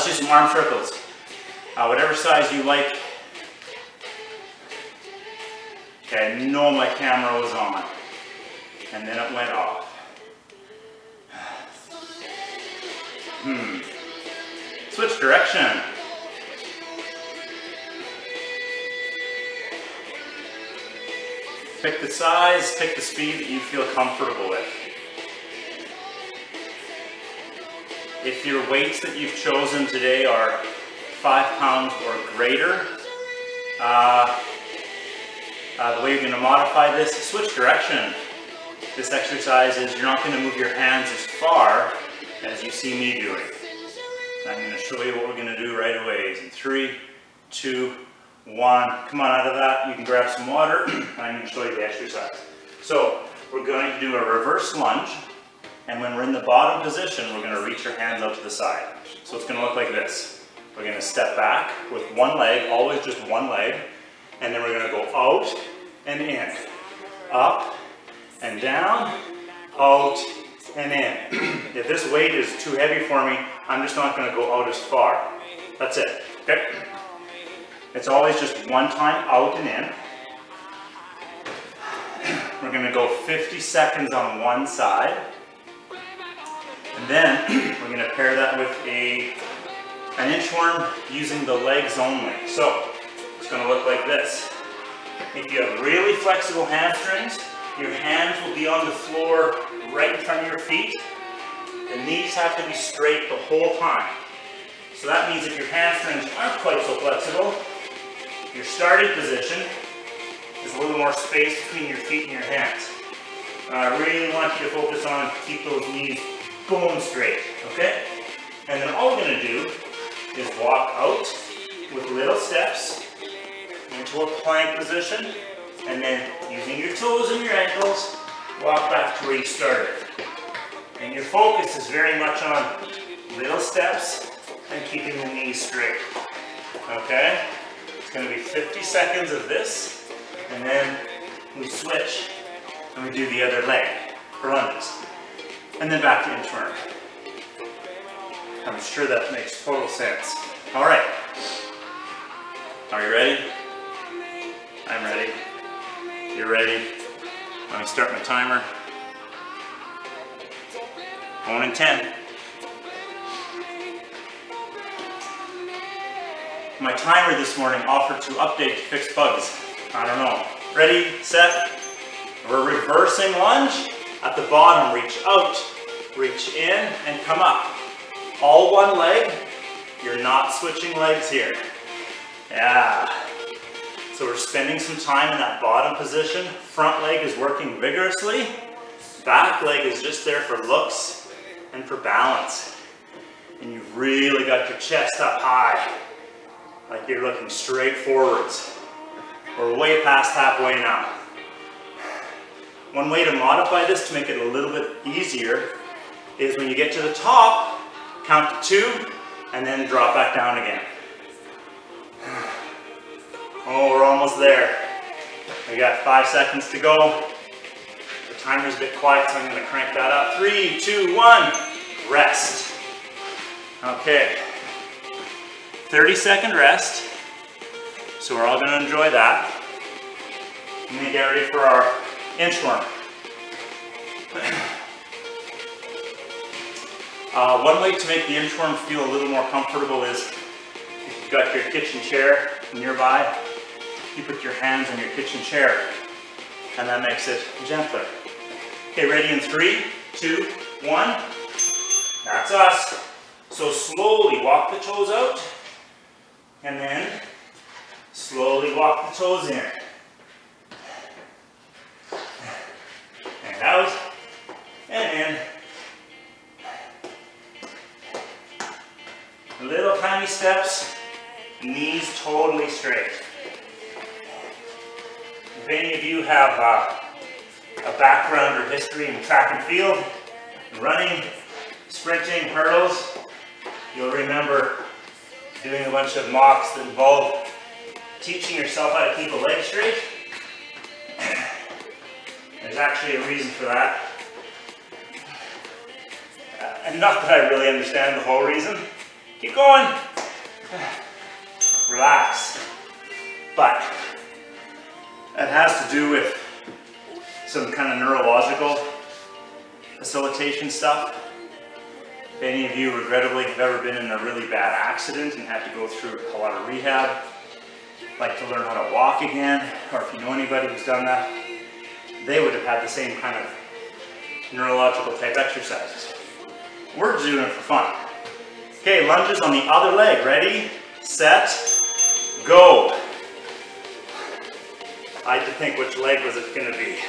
do some arm circles. Whatever size you like. Okay, I know my camera was on. And then it went off. Switch direction. Pick the size, pick the speed that you feel comfortable with. If your weights that you've chosen today are 5 pounds or greater, the way you're going to modify this, switch direction. This exercise is you're not going to move your hands as far as you see me doing. I'm going to show you what we're going to do right away. In 3, 2, 1. Come on out of that. You can grab some water. I'm going to show you the exercise. So we're going to do a reverse lunge. And when we're in the bottom position, we're going to reach our hands out to the side. So it's going to look like this. We're going to step back with one leg, always just one leg. And then we're going to go out and in. Up and down, out and in. If this weight is too heavy for me, I'm just not going to go out as far. That's it. Okay? It's always just one time out and in. We're going to go 50 seconds on one side. And then we're going to pair that with an inchworm using the legs only. So it's going to look like this. If you have really flexible hamstrings, your hands will be on the floor right in front of your feet. The knees have to be straight the whole time. So that means if your hamstrings aren't quite so flexible, your starting position is a little more space between your feet and your hands. I really want you to focus on keep those knees going straight, okay? And then all we're going to do is walk out with little steps into a plank position, and then using your toes and your ankles, walk back to where you started. And your focus is very much on little steps and keeping the knees straight, okay? It's going to be 50 seconds of this, and then we switch and we do the other leg for lunges. And then back to inchworm. I'm sure that makes total sense. All right. Are you ready? I'm ready. You're ready? Let me start my timer. Going in 10. My timer this morning offered to update to fix bugs. I don't know. Ready, set. We're reversing lunge. At the bottom, reach out, reach in, and come up. All one leg. You're not switching legs here. Yeah. So we're spending some time in that bottom position. Front leg is working vigorously. Back leg is just there for looks and for balance. And you've really got your chest up high, like you're looking straight forwards. We're way past halfway now. One way to modify this to make it a little bit easier is when you get to the top, count to 2, and then drop back down again. Oh, we're almost there. We got 5 seconds to go. The timer's a bit quiet, so I'm going to crank that up. 3, 2, 1, rest. Okay. 30-second rest. So we're all going to enjoy that. And then get ready for our inchworm. One way to make the inchworm feel a little more comfortable is if you've got your kitchen chair nearby, you put your hands on your kitchen chair, and that makes it gentler. Okay, ready in 3, 2, 1. That's us. So slowly walk the toes out, and then slowly walk the toes in. And out, and in. Little tiny steps, knees totally straight. If any of you have a background or history in track and field, running, sprinting, hurdles, you'll remember doing a bunch of mocks that involve teaching yourself how to keep a leg straight. There's actually a reason for that. And not that I really understand the whole reason, Keep going. Relax. But it has to do with some kind of neurological facilitation stuff. If any of you regrettably have ever been in a really bad accident and had to go through a lot of rehab, like to learn how to walk again, or if you know anybody who's done that, they would have had the same kind of neurological type exercises. We're just doing it for fun. Okay, lunges on the other leg. Ready, set, go. I had to think which leg was it going to be.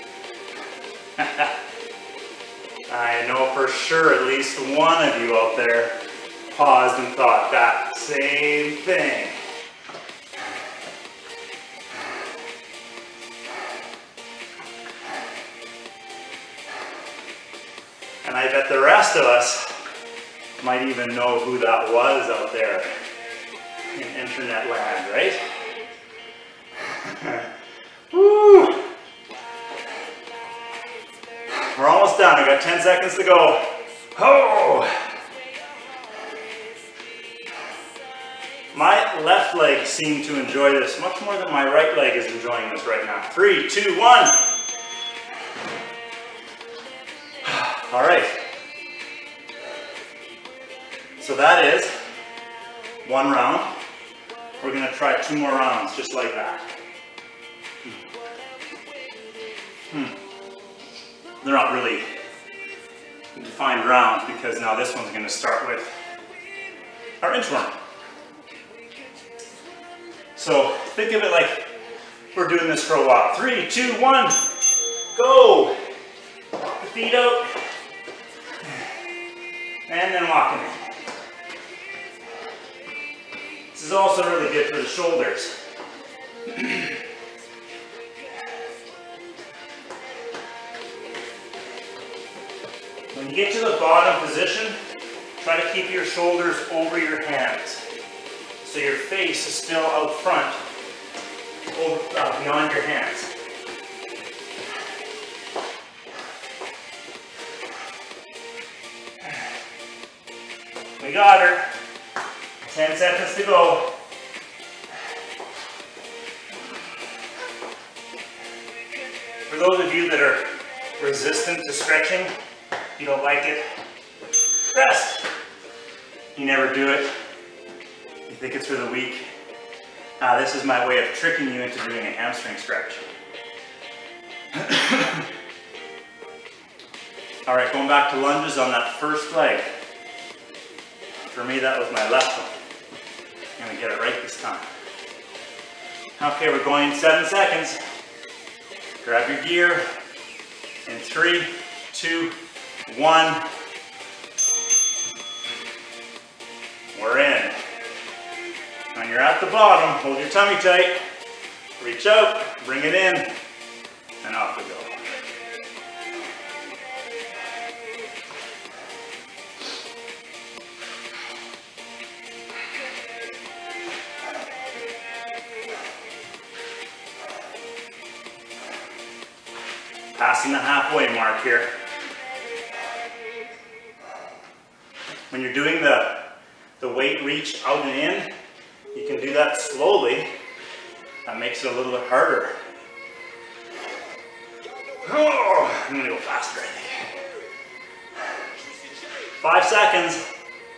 I know for sure at least one of you out there paused and thought that same thing. And I bet the rest of us might even know who that was out there in internet land, right? Woo! We're almost done. I got 10 seconds to go. Oh! My left leg seemed to enjoy this much more than my right leg is enjoying this right now. 3, 2, 1. All right. So that is one round. We're going to try 2 more rounds just like that. They're not really defined rounds because now this one's going to start with our inchworm. So think of it like we're doing this for a while. 3, 2, 1, go! Walk the feet out. And then walking in. This is also really good for the shoulders. When you get to the bottom position, try to keep your shoulders over your hands. So your face is still out front, beyond your hands. We got her. 10 seconds to go. For those of you that are resistant to stretching, you don't like it, rest. You never do it. You think it's for the weak. This is my way of tricking you into doing a hamstring stretch. All right, going back to lunges on that first leg. For me, that was my left one. I'm gonna get it right this time. Okay, we're going in 7 seconds. Grab your gear in 3, 2, 1. We're in. When you're at the bottom, hold your tummy tight. Reach out, bring it in, and off we go. Passing the halfway mark here. When you're doing the weight reach out and in, you can do that slowly. That makes it a little bit harder. Oh, I'm gonna go faster, I think. 5 seconds.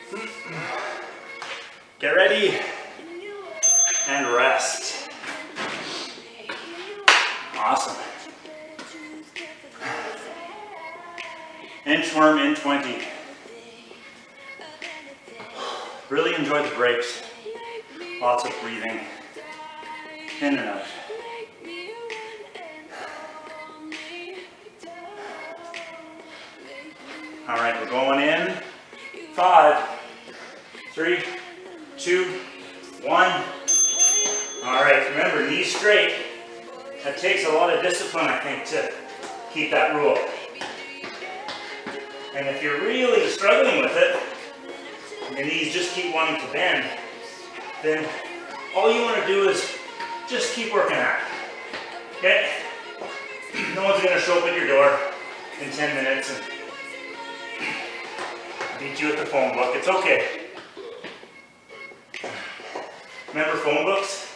Get ready and rest. Awesome. Inchworm in 20. Really enjoy the breaks. Lots of breathing in and out. All right, we're going in. 5, 3, 2, 1. All right, remember, knees straight. That takes a lot of discipline, I think, to keep that rule. And if you're really struggling with it, and your knees just keep wanting to bend, then all you want to do is just keep working at it. Okay? No one's going to show up at your door in 10 minutes and beat you with the phone book. It's okay. Remember phone books?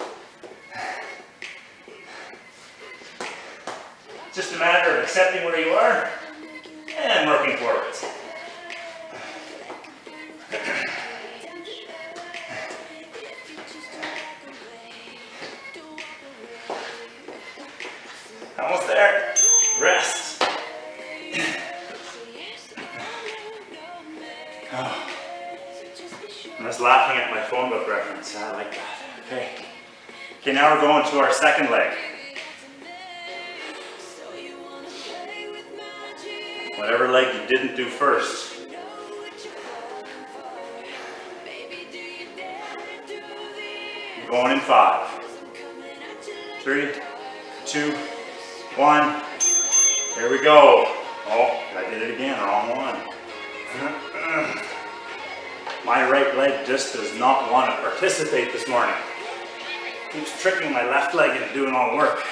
It's just a matter of accepting where you are and working forwards. Almost there. Rest. Oh. I'm just laughing at my phone book reference. I like that. Okay. Okay, now we're going to our second leg. Whatever leg you didn't do first. We're going in 5, 3, 2, 1. Here we go. Oh, I did it again, wrong one. My right leg just does not want to participate this morning. Keeps tricking my left leg into doing all the work.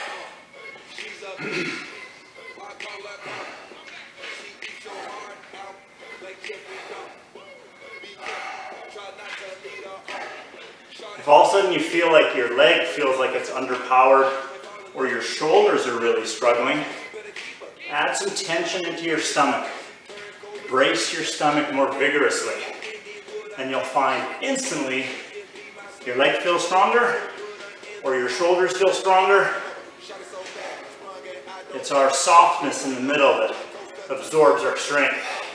If all of a sudden you feel like your leg feels like it's underpowered or your shoulders are really struggling, add some tension into your stomach. Brace your stomach more vigorously. And you'll find instantly your leg feels stronger or your shoulders feel stronger. It's our softness in the middle that absorbs our strength.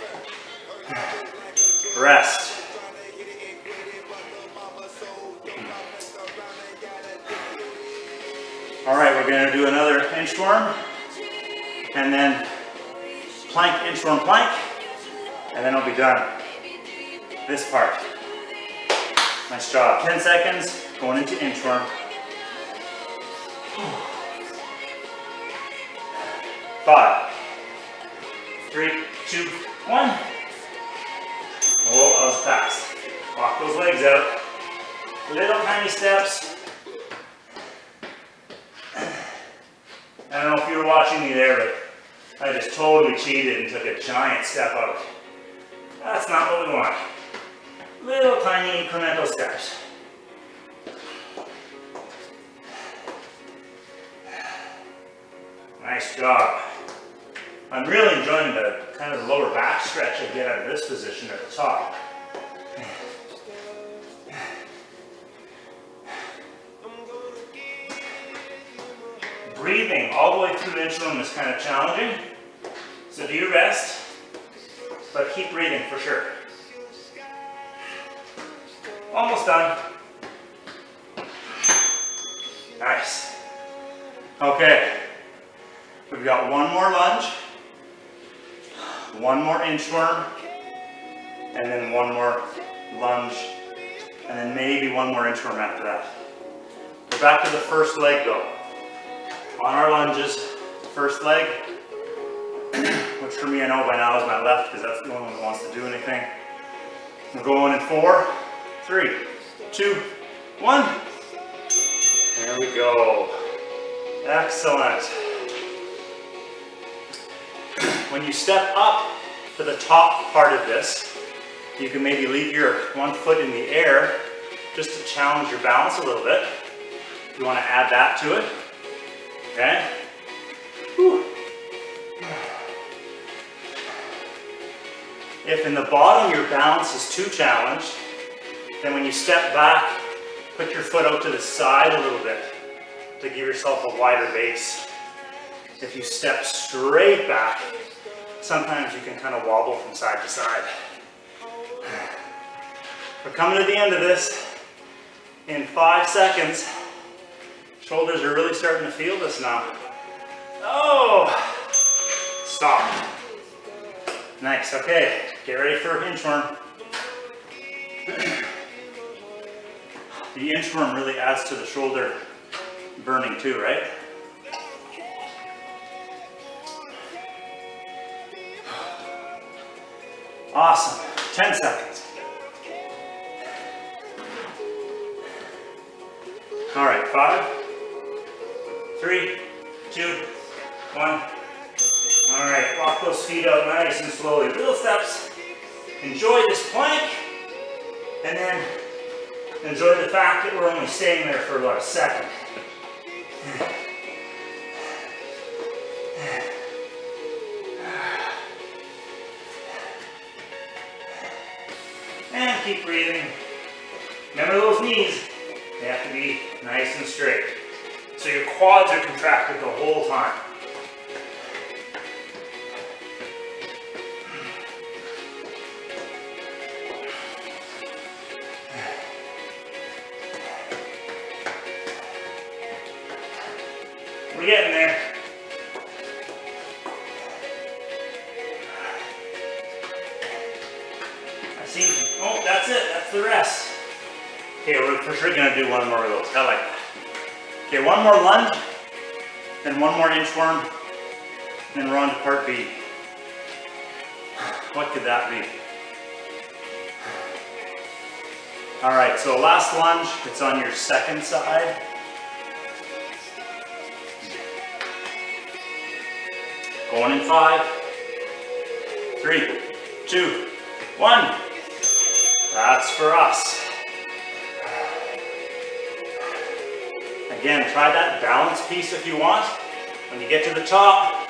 Rest. All right, we're going to do another inchworm and then plank, inchworm, plank, and then I'll be done. This part. Nice job. 10 seconds, going into inchworm. 5, 3, 2, 1. Oh, that was fast. Walk those legs out. Little tiny steps. I don't know if you were watching me there, but I just totally cheated and took a giant step out. That's not what we want. Little tiny incremental steps. Nice job. I'm really enjoying the kind of lower back stretch I get out of this position at the top. Breathing all the way through the inchworm is kind of challenging, so do your best, but keep breathing for sure. Almost done. Nice. Okay, we've got one more lunge, one more inchworm, and then one more lunge, and then maybe one more inchworm after that. We're back to the first leg though. On our lunges, first leg, which for me I know by now is my left because that's the only one that wants to do anything. We're going in 4, 3, 2, 1. There we go. Excellent. When you step up to the top part of this, you can maybe leave your one foot in the air just to challenge your balance a little bit. You want to add that to it. Okay? Whew. If in the bottom your balance is too challenged, then when you step back, put your foot out to the side a little bit to give yourself a wider base. If you step straight back, sometimes you can kind of wobble from side to side. We're coming to the end of this in 5 seconds. Shoulders are really starting to feel this now. Oh! Stop. Nice, okay. Get ready for inchworm. The inchworm really adds to the shoulder burning too, right? Awesome. 10 seconds. All right, 5, 3, 2, 1. All right, walk those feet out nice and slowly. Little steps. Enjoy this plank. And then Enjoy the fact that we're only staying there for about a second. And keep breathing. Remember those knees, they have to be nice and straight. So your quads are contracted the whole time. We're getting there. Oh, that's it. That's the rest. Okay, we're for sure going to do one more of those. I like that. Okay, one more lunge, then one more inchworm, then we're on to part B. What could that be? All right, so last lunge, it's on your second side. Going in 5, 3, 2, 1. That's for us. Again, try that balance piece if you want. When you get to the top,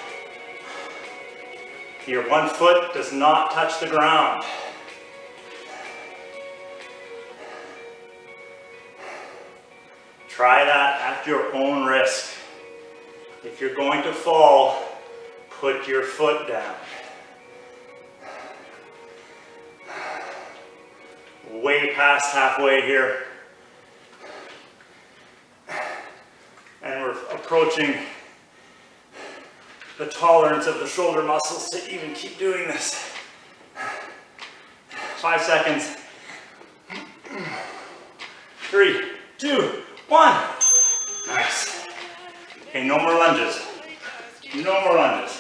your one foot does not touch the ground. Try that at your own risk. If you're going to fall, put your foot down. Way past halfway here. And we're approaching the tolerance of the shoulder muscles to even keep doing this. 5 seconds. 3, 2, 1. Nice. Okay, no more lunges. No more lunges.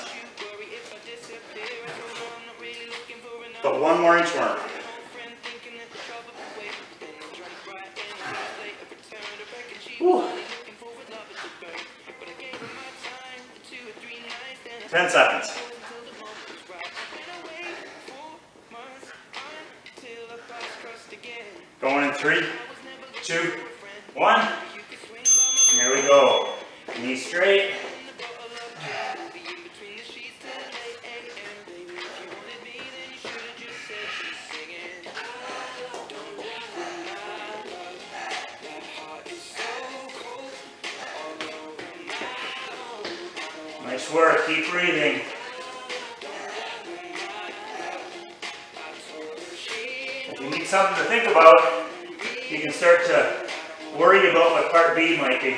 But one more inchworm. Whew. 10 seconds. Going in 3, 2, 1. Here we go. Knees straight. Nice work, keep breathing. If you need something to think about, you can start to worry about what part B might be.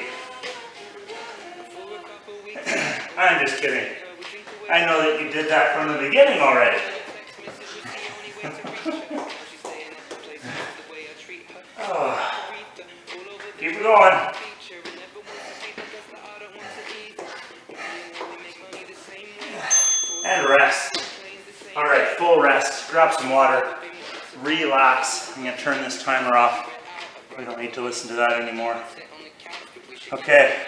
I'm just kidding. I know that you did that from the beginning already. Oh. Keep it going. And rest. All right, full rest. Grab some water. Relax. I'm going to turn this timer off. We don't need to listen to that anymore. Okay.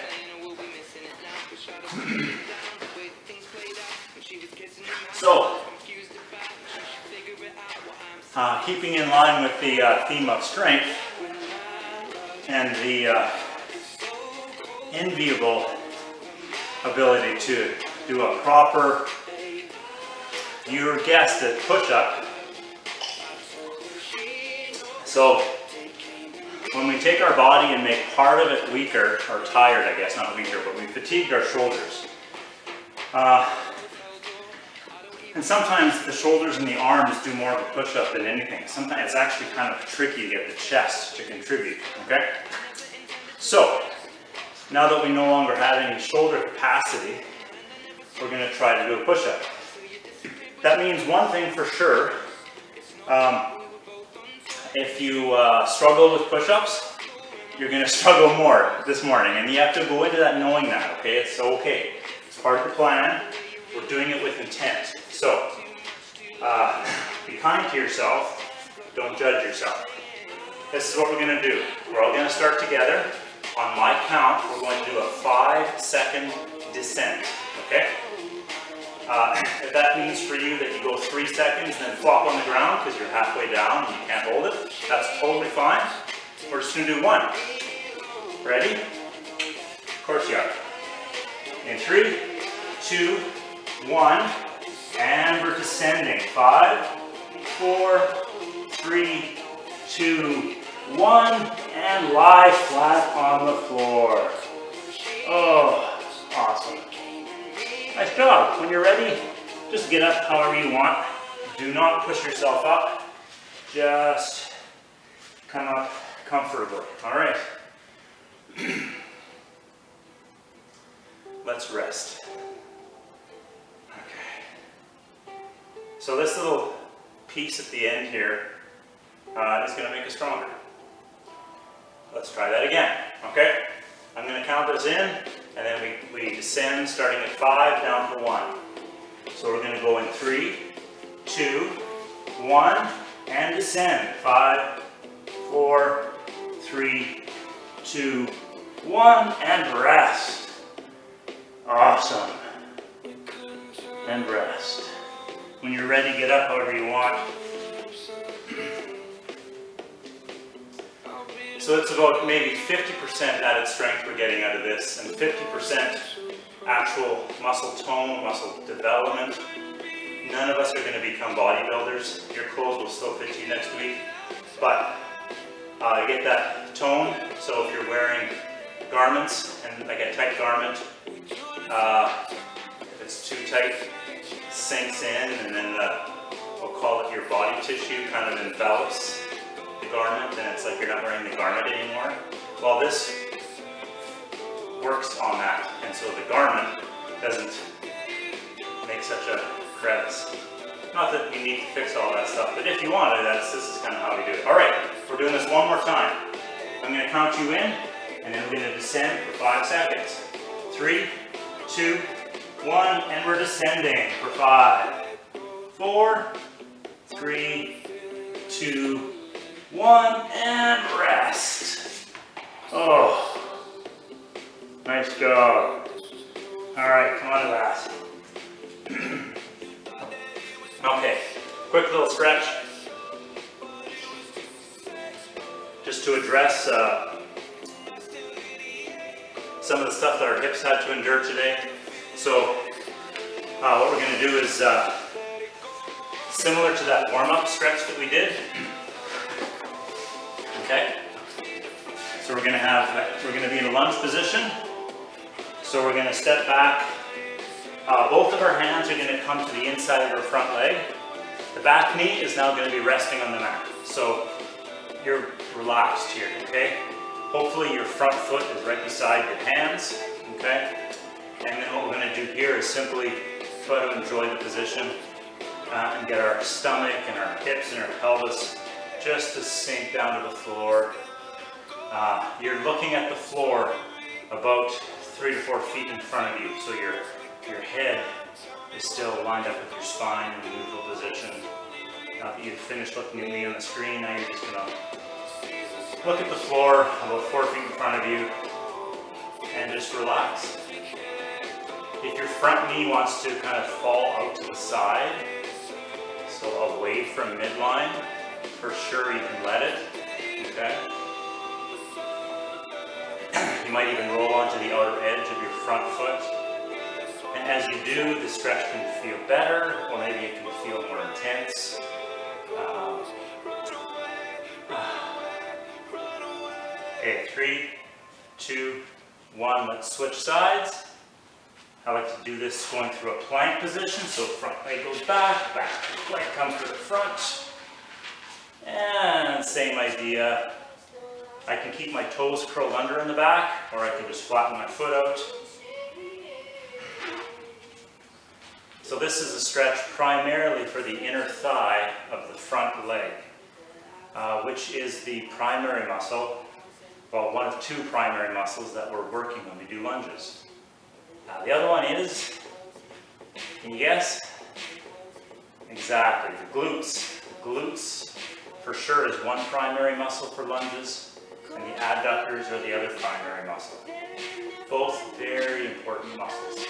So, keeping in line with the theme of strength and the enviable ability to do a proper, you guessed it, push-up. So, when we take our body and make part of it weaker, or tired, I guess, not weaker, but we fatigued our shoulders. And sometimes the shoulders and the arms do more of a push-up than anything. Sometimes it's actually kind of tricky to get the chest to contribute, okay? So, now that we no longer have any shoulder capacity, we're going to try to do a push-up. That means one thing for sure. If you struggle with push-ups, you're going to struggle more this morning. And you have to go into that knowing that, okay? It's okay. It's part of the plan. We're doing it with intent. So, be kind to yourself. Don't judge yourself. This is what we're going to do. We're all going to start together. On my count, we're going to do a 5-second descent, okay? If that means for you that you go 3 seconds and then flop on the ground because you're halfway down and you can't hold it, that's totally fine. We're just gonna do one. Ready? Of course you are. In 3, 2, 1, and we're descending. 5, 4, 3, 2, 1, and lie flat on the floor. Oh, awesome. Nice job. When you're ready, just get up however you want. Do not push yourself up. Just come up comfortably. All right. Let's rest. Okay. So this little piece at the end here is going to make us stronger. Let's try that again. Okay? I'm going to count us in, and then we descend starting at 5 down to 1. So we're going to go in 3, 2, 1, and descend. 5, 4, 3, 2, 1, and rest. Awesome. And rest. When you're ready, get up however you want. So it's about maybe 50% added strength we're getting out of this, and 50% actual muscle tone, muscle development. None of us are going to become bodybuilders. Your clothes will still fit you next week, but get that tone. So if you're wearing garments, and like a tight garment, if it's too tight, it sinks in, and then we'll call it your body tissue kind of envelops the garment, and it's like you're not wearing the garment anymore. Well, this works on that, and so the garment doesn't make such a crevice. Not that you need to fix all that stuff, but if you want to, this is kind of how we do it. All right, we're doing this one more time. I'm going to count you in, and then we're going to descend for 5 seconds. 3, 2, 1, and we're descending for 5, 4, 3, 2, 1, and rest. Oh, nice job. All right, come on to that. Okay, quick little stretch. Just to address some of the stuff that our hips had to endure today. So what we're going to do is similar to that warm-up stretch that we did. Okay. So we're going to be in a lunge position. So we're going to step back. Both of our hands are going to come to the inside of our front leg. The back knee is now going to be resting on the mat. So you're relaxed here, okay? Hopefully your front foot is right beside your hands, okay? And then what we're going to do here is simply try to enjoy the position and get our stomach and our hips and our pelvis just to sink down to the floor. You're looking at the floor about 3 to 4 feet in front of you, so your head is still lined up with your spine in the neutral position. Now that you've finished looking at me on the screen, now you're just going to look at the floor about 4 feet in front of you and just relax. If your front knee wants to kind of fall out to the side, so away from midline, for sure you can let it, okay? You might even roll onto the outer edge of your front foot. And as you do, the stretch can feel better, or maybe it can feel more intense. Okay, 3, 2, 1, let's switch sides. I like to do this going through a plank position, so front leg goes back, back leg comes to the front. And same idea. I can keep my toes curled under in the back, or I can just flatten my foot out. So this is a stretch primarily for the inner thigh of the front leg, which is the primary muscle, well, one of 2 primary muscles that we're working when we do lunges. The other one is, can you guess? Exactly, the glutes. The glutes for sure is one primary muscle for lunges, and the adductors are the other primary muscle. Both very important muscles.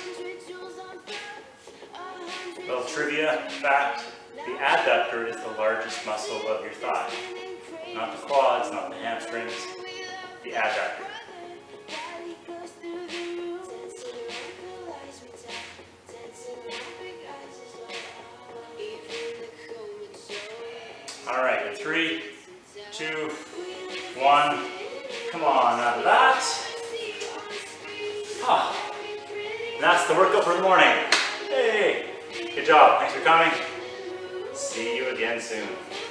Little trivia fact, the adductor is the largest muscle of your thigh. Not the quads, not the hamstrings, the adductor. All right, in 3, 2, 1. Come on, out of that. Oh, that's the workout for the morning. Hey, good job. Thanks for coming. See you again soon.